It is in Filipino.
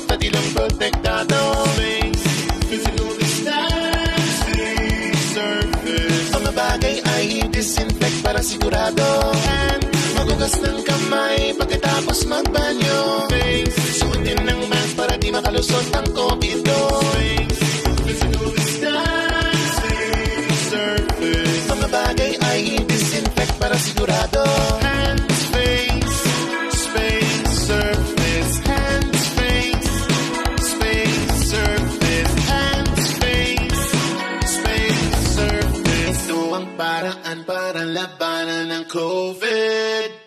pati lang protektado. Face, physical distancing, surface. Mga bagay ay disinfect para sigurado. And magugas ng kamay pagkatapos magbanyo. Face, suotin ng mask para di makalusot ang COVID-19. Face, physical distancing, surface. Mga bagay ay disinfect para sigurado. Hands, face, space, surface. Hands, face, space, surface. Hands, face, space, surface. Ito ang paraan para labanan ng COVID.